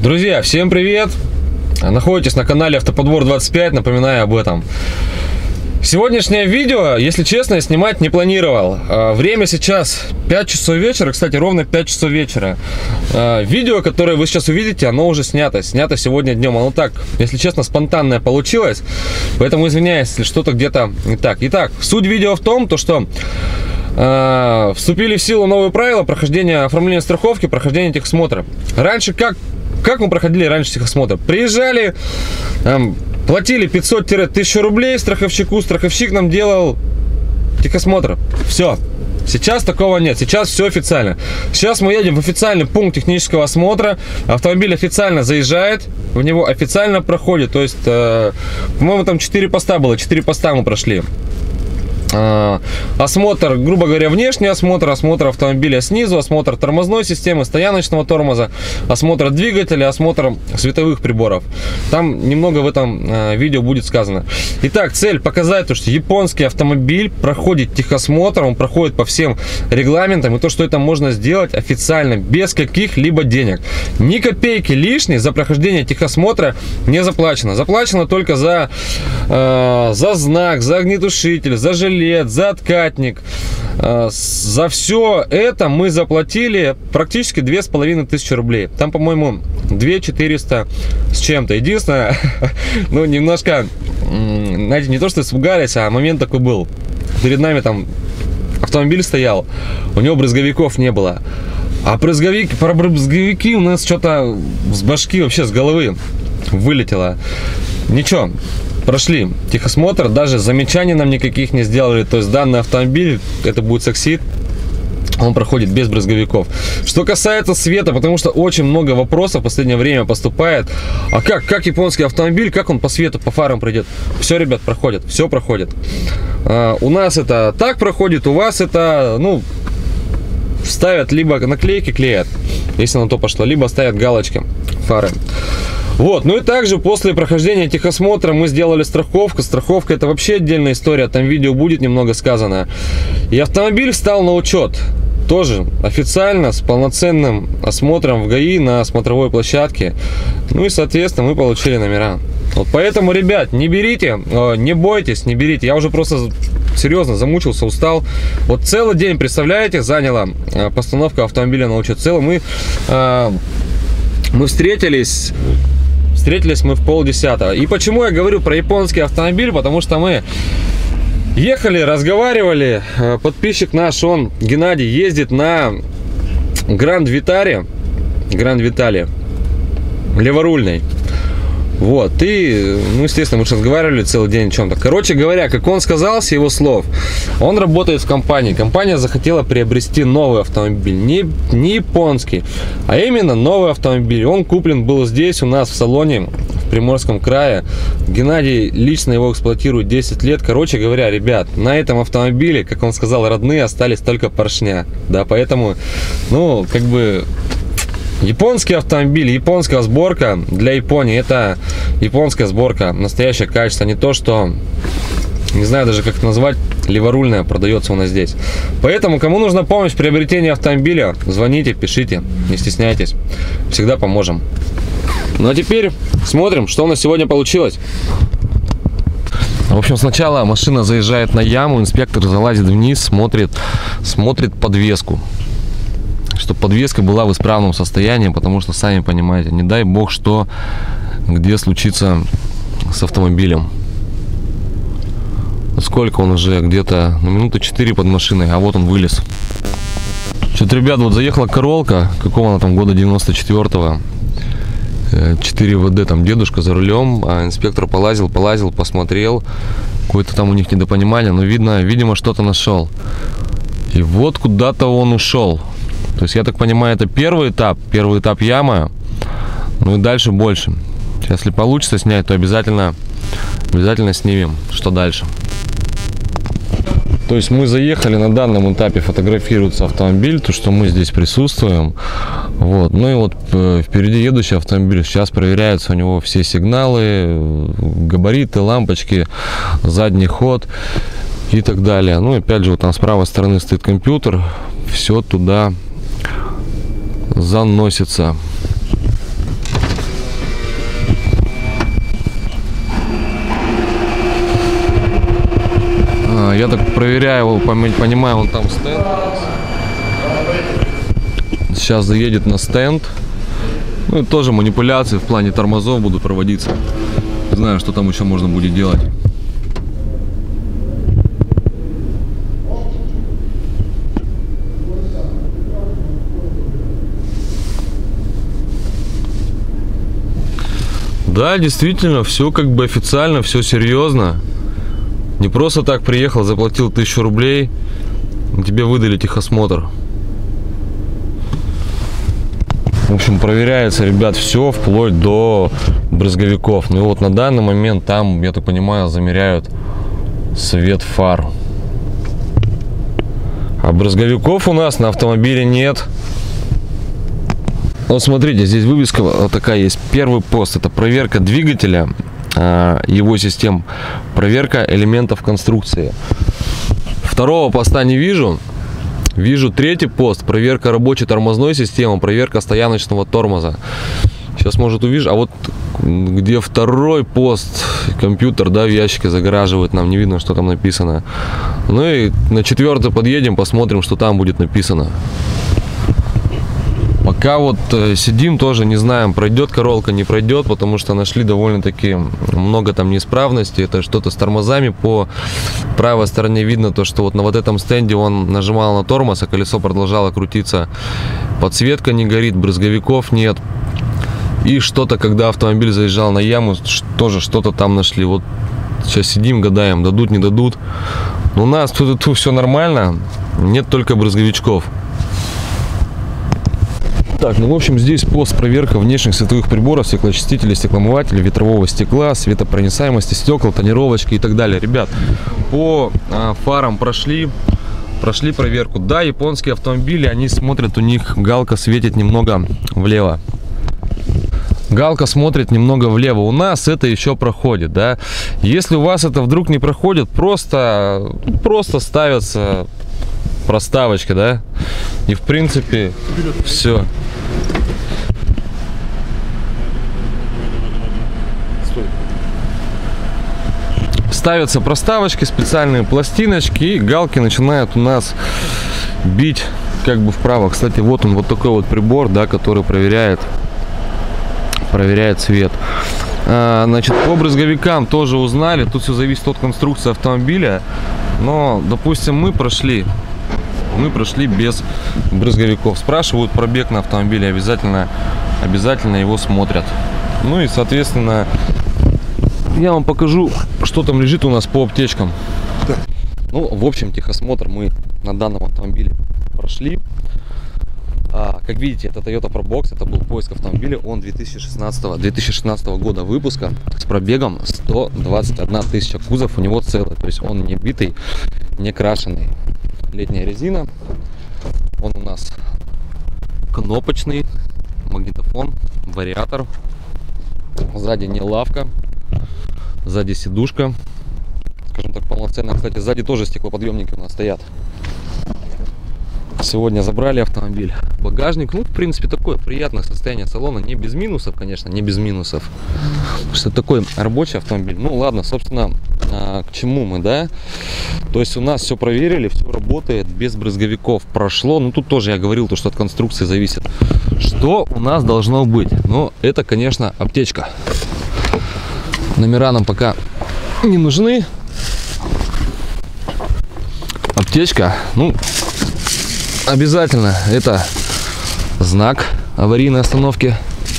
Друзья, всем привет! Находитесь на канале Автоподбор 25, напоминаю об этом. Сегодняшнее видео, если честно, я снимать не планировал. Время сейчас 5 часов вечера, кстати, ровно 5 часов вечера. Видео, которое вы сейчас увидите, оно уже снято сегодня днем. Оно так, если честно, спонтанное получилось, поэтому извиняюсь, если что-то где-то не так. Итак, суть видео в том, что вступили в силу новые правила прохождения оформления страховки, прохождения техосмотра. Раньше как мы проходили раньше техосмотр? Приезжали, платили 500-1000 рублей страховщику, страховщик нам делал техосмотр. Все. Сейчас такого нет, сейчас все официально. Сейчас мы едем в официальный пункт технического осмотра, автомобиль официально заезжает, в него официально проходит. То есть, по-моему, там 4 поста было, 4 поста мы прошли. Осмотр, грубо говоря, внешний осмотр, осмотр автомобиля снизу, осмотр тормозной системы, стояночного тормоза, осмотр двигателя, осмотр световых приборов. Там немного в этом видео будет сказано. Итак, цель показать, что японский автомобиль проходит техосмотр, он проходит по всем регламентам, и то, что это можно сделать официально, без каких-либо денег. Ни копейки лишней за прохождение техосмотра не заплачено. Заплачено только за знак, за огнетушитель, за жилет, за откатник. За все это мы заплатили практически 2500 рублей. Там, по-моему, 2400 с чем-то. Единственное, ну, немножко, знаете, не то, что испугались, а момент такой был. Перед нами там автомобиль стоял, у него брызговиков не было. А про брызговики у нас что-то с башки, вообще с головы вылетело. Ничего. Прошли техосмотр, даже замечаний нам никаких не сделали. То есть данный автомобиль, это будет Саксид, он проходит без брызговиков. Что касается света, потому что очень много вопросов в последнее время поступает. А как японский автомобиль, как он по свету, по фарам пройдет? Все, ребят, проходит, все проходит. У нас это так проходит, у вас это, ну, ставят либо наклейки клеят, если на то пошло, либо ставят галочки фары. Вот, ну и также после прохождения техосмотра мы сделали страховку. Страховка — это вообще отдельная история, там видео будет немного сказано. И автомобиль встал на учет. Тоже официально, с полноценным осмотром в ГАИ на смотровой площадке. Ну и, соответственно, мы получили номера. Вот поэтому, ребят, не берите, не бойтесь, не берите. Я уже просто серьезно замучился, устал. Вот целый день, представляете, заняла постановка автомобиля на учет. Мы встретились мы в 9:30. И почему я говорю про японский автомобиль? Потому что мы ехали, разговаривали. Подписчик наш, он, Геннадий, ездит на Гранд Витаре, леворульный. Вот, и, ну, естественно, мы же разговаривали целый день о чем-то. Короче говоря, как он сказал, с его слов, он работает в компании. Компания захотела приобрести новый автомобиль, не японский, а именно новый автомобиль. Он куплен был здесь у нас в салоне в Приморском крае. Геннадий лично его эксплуатирует 10 лет. Короче говоря, ребят, на этом автомобиле, как он сказал, родные остались только поршня. Да, поэтому, ну, как бы... Японский автомобиль, японская сборка для Японии, это японская сборка, настоящее качество, не то, что, не знаю даже как это назвать, леворульная продается у нас здесь. Поэтому, кому нужна помощь в приобретении автомобиля, звоните, пишите, не стесняйтесь, всегда поможем. Ну а теперь смотрим, что у нас сегодня получилось. В общем, сначала машина заезжает на яму, инспектор залазит вниз, смотрит подвеску, чтобы подвеска была в исправном состоянии, потому что, сами понимаете, не дай бог, что где случится с автомобилем. Сколько он уже? Где-то минуты 4 под машиной, а вот он вылез. Что-то, ребят, вот заехала Королка, какого она там, года 94-го, 4 ВД, там дедушка за рулем, а инспектор полазил, посмотрел, какое-то там у них недопонимание, но видимо, что-то нашел. И вот куда-то он ушел. То есть, я так понимаю, это первый этап яма, ну и дальше больше. Если получится снять, то обязательно снимем, что дальше. То есть, мы заехали, на данном этапе фотографируется автомобиль, то, что мы здесь присутствуем. Вот. Ну и вот впереди едущий автомобиль, сейчас проверяются у него все сигналы, габариты, лампочки, задний ход и так далее. Ну и опять же, вот там с правой стороны стоит компьютер, все туда заносится. Я так проверяю, понимаю, он там стенд. Сейчас заедет на стенд. Ну и тоже манипуляции в плане тормозов будут проводиться. Не знаю, что там еще можно будет делать. Да, действительно, все как бы официально, все серьезно. Не просто так приехал, заплатил 1000 рублей, тебе выдали техосмотр. В общем, проверяется, ребят, все вплоть до брызговиков. Ну и вот на данный момент там, я так понимаю, замеряют свет фар. А брызговиков у нас на автомобиле нет. Вот смотрите, здесь вывеска вот такая есть. Первый пост — это проверка двигателя, его систем, проверка элементов конструкции. Второго поста не вижу. Вижу третий пост: проверка рабочей тормозной системы, проверка стояночного тормоза. Сейчас, может, увижу. А вот где второй пост, компьютер, да, в ящике загораживает, нам не видно, что там написано. Ну и на 4-й подъедем, посмотрим, что там будет написано. Пока вот сидим, тоже не знаем, пройдет королка, не пройдет, потому что нашли довольно-таки много там неисправностей. Это что-то с тормозами. По правой стороне видно то, что вот на вот этом стенде он нажимал на тормоз, а колесо продолжало крутиться. Подсветка не горит, брызговиков нет. И что-то, когда автомобиль заезжал на яму, тоже что-то там нашли. Вот сейчас сидим, гадаем, дадут, не дадут. Но у нас тут все нормально, нет только брызговичков. Так, ну в общем, здесь пост проверка внешних световых приборов, стеклоочистителей, стеклоомывателей, ветрового стекла, светопроницаемости стекол, тонировочки и так далее. Ребят, по фарам прошли проверку. Да, японские автомобили, они смотрят, у них галка светит немного влево. Галка смотрит немного влево. У нас это еще проходит, да. Если у вас это вдруг не проходит, просто ставятся проставочки, да. И в принципе все. Ставятся проставочки, специальные пластиночки, и галки начинают у нас бить как бы вправо. Кстати, вот он, вот такой вот прибор, да, который проверяет цвет. Значит, по брызговикам тоже узнали. Тут все зависит от конструкции автомобиля. Но, допустим, мы прошли без брызговиков. Спрашивают пробег на автомобиле, обязательно его смотрят. Ну и, соответственно, я вам покажу, что там лежит у нас по аптечкам. Да. Ну, в общем, техосмотр мы на данном автомобиле прошли. Как видите, это Toyota Probox, это был поиск автомобиля, он 2016 года выпуска, с пробегом 121 тысяча. Кузов у него целый, то есть он не битый, не крашеный. Летняя резина, он у нас кнопочный, магнитофон, вариатор, сзади не лавка, сзади сидушка, скажем так, полноценная. Кстати, сзади тоже стеклоподъемники у нас стоят. Сегодня забрали автомобиль. Багажник, ну, в принципе, такое приятное состояние салона. Не без минусов, конечно, не без минусов. Потому что такой рабочий автомобиль. Ну, ладно, собственно, к чему мы, да? То есть у нас все проверили, все работает, без брызговиков прошло. Ну, тут тоже я говорил, то, что от конструкции зависит. Что у нас должно быть? Ну, это, конечно, аптечка. Номера нам пока не нужны. Аптечка, ну, обязательно это знак аварийной остановки,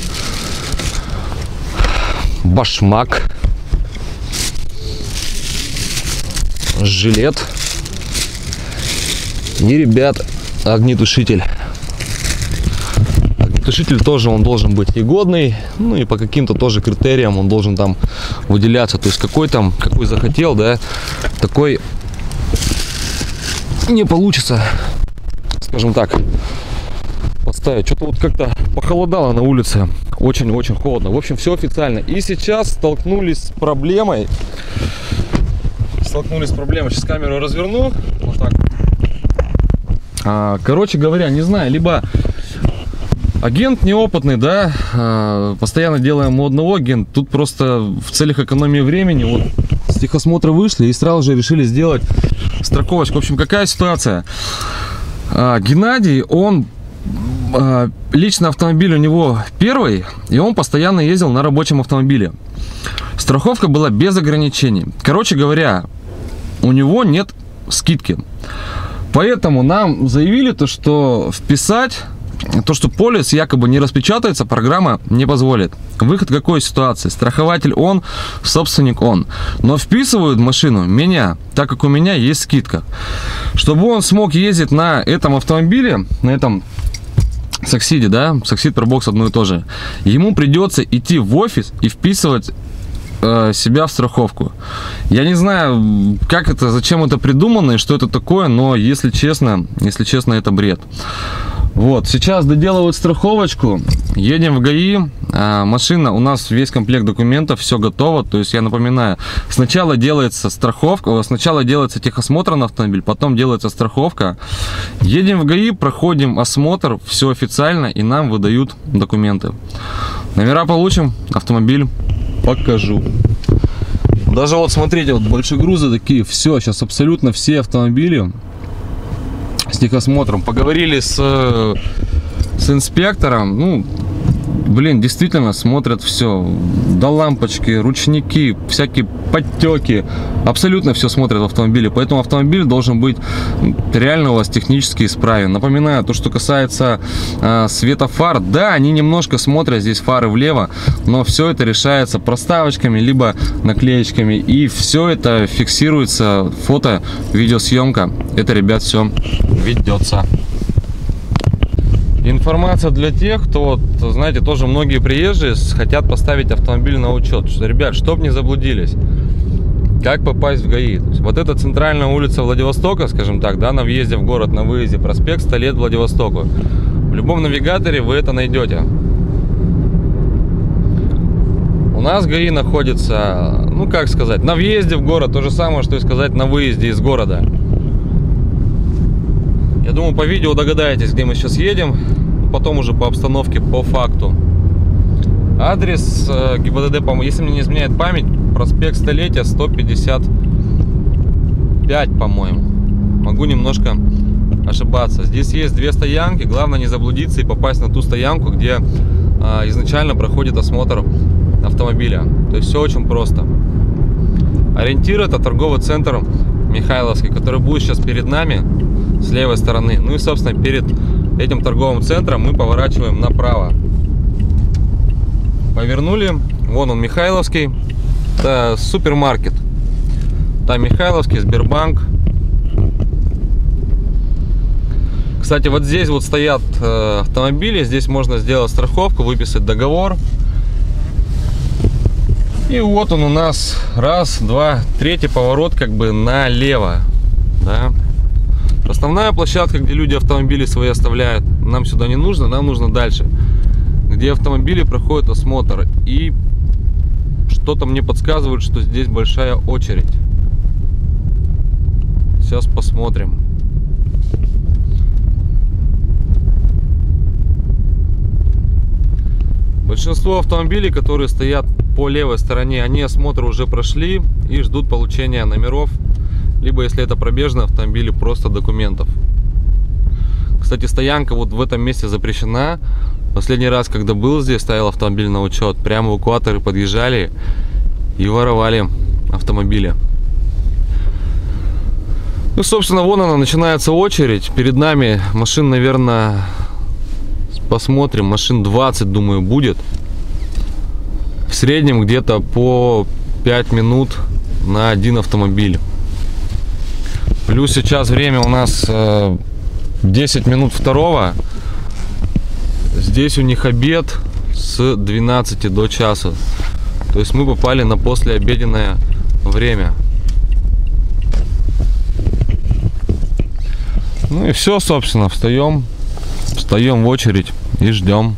башмак, жилет и, ребят, огнетушитель. Огнетушитель тоже он должен быть и годный, ну и по каким-то тоже критериям он должен там выделяться. То есть какой захотел, да, такой не получится, скажем так, поставить. Что-то вот как-то похолодало на улице, очень-очень холодно. В общем, все официально. И сейчас столкнулись с проблемой. Сейчас камеру разверну. Вот так. Короче говоря, не знаю, либо агент неопытный, да, постоянно делаем у одного агента. Тут просто в целях экономии времени вот с техосмотра вышли и сразу же решили сделать страховочку. В общем, какая ситуация? Геннадий, он лично автомобиль у него первый, и он постоянно ездил на рабочем автомобиле. Страховка была без ограничений. Короче говоря, у него нет скидки. Поэтому нам заявили то, что вписать то, что полис якобы не распечатается, программа не позволит. Выход какой ситуации? Страхователь он, собственник он. Но вписывают в машину меня, так как у меня есть скидка. Чтобы он смог ездить на этом автомобиле, на этом Саксиде, да, Саксид Пробокс одно и то же, ему придется идти в офис и вписывать себя в страховку. Я не знаю, как это, зачем это придумано и что это такое, но если честно, это бред. Вот, сейчас доделывают страховочку, едем в ГАИ, машина, у нас весь комплект документов, все готово, то есть я напоминаю, сначала делается страховка, сначала делается техосмотр на автомобиль, потом делается страховка, едем в ГАИ, проходим осмотр, все официально и нам выдают документы. Номера получим, автомобиль покажу. Даже вот смотрите, вот большегрузы такие, все, сейчас абсолютно все автомобили с техосмотром. Поговорили с инспектором, ну, блин, действительно смотрят все, до лампочки, ручники, всякие подтеки, абсолютно все смотрят в автомобиле, поэтому автомобиль должен быть реально у вас технически исправен. Напоминаю, то, что касается света фар, да, они немножко смотрят здесь фары влево, но все это решается проставочками, либо наклеечками, и все это фиксируется, фото, видеосъемка, это, ребят, все ведется. Информация для тех, кто, знаете, тоже многие приезжие хотят поставить автомобиль на учет. Что, ребят, чтоб не заблудились, как попасть в ГАИ? То есть, вот эта центральная улица Владивостока, скажем так, да, на въезде в город, на выезде, проспект 100 лет Владивостоку. В любом навигаторе вы это найдете. У нас ГАИ находится, ну как сказать, на въезде в город, то же самое, что и сказать на выезде из города. Я думаю, по видео догадаетесь, где мы сейчас едем, потом уже по обстановке, по факту. Адрес ГИБДД, по-моему, если мне не изменяет память, проспект Столетия, 155, по-моему. Могу немножко ошибаться. Здесь есть две стоянки, главное не заблудиться и попасть на ту стоянку, где изначально проходит осмотр автомобиля. То есть все очень просто. Ориентир — это торговый центр Михайловский, который будет сейчас перед нами с левой стороны. Ну и, собственно, перед этим торговым центром мы поворачиваем направо. Повернули. Вон он, Михайловский. Это супермаркет. Там Михайловский, Сбербанк. Кстати, вот здесь вот стоят автомобили. Здесь можно сделать страховку, выписать договор. И вот он у нас. Раз, два, третий поворот как бы налево. Да. Основная площадка, где люди автомобили свои оставляют, нам сюда не нужно, нам нужно дальше, где автомобили проходят осмотр. И что-то мне подсказывает, что здесь большая очередь. Сейчас посмотрим. Большинство автомобилей, которые стоят по левой стороне, они осмотр уже прошли и ждут получения номеров. Либо, если это пробежные автомобили, просто документов. Кстати, стоянка вот в этом месте запрещена. Последний раз, когда был здесь, ставил автомобиль на учет, прямо эвакуаторы подъезжали и воровали автомобили. Ну, собственно, вон она, начинается очередь. Перед нами машин, наверное, посмотрим, машин 20, думаю, будет. В среднем где-то по 5 минут на один автомобиль. Плюс сейчас время у нас 10 минут второго. Здесь у них обед с 12 до часа. То есть мы попали на послеобеденное время. Ну и все, собственно, встаем в очередь и ждем.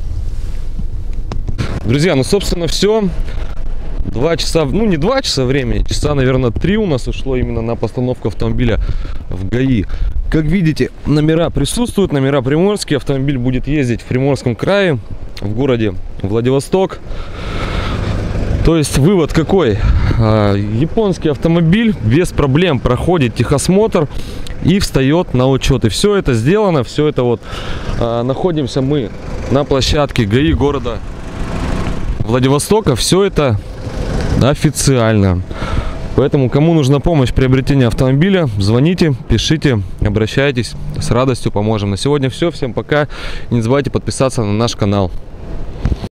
Друзья, ну, собственно, все. 2 часа, ну не 2 часа времени, часа, наверное, 3 у нас ушло именно на постановку автомобиля в ГАИ. Как видите, номера присутствуют, номера приморские. Автомобиль будет ездить в Приморском крае, в городе Владивосток. То есть вывод какой? Японский автомобиль без проблем проходит техосмотр и встает на учет. И все это сделано, все это вот находимся мы на площадке ГАИ города Владивостока. Все это официально. Поэтому, кому нужна помощь в приобретении автомобиля, звоните, пишите, обращайтесь. С радостью поможем. На сегодня все. Всем пока. И не забывайте подписаться на наш канал.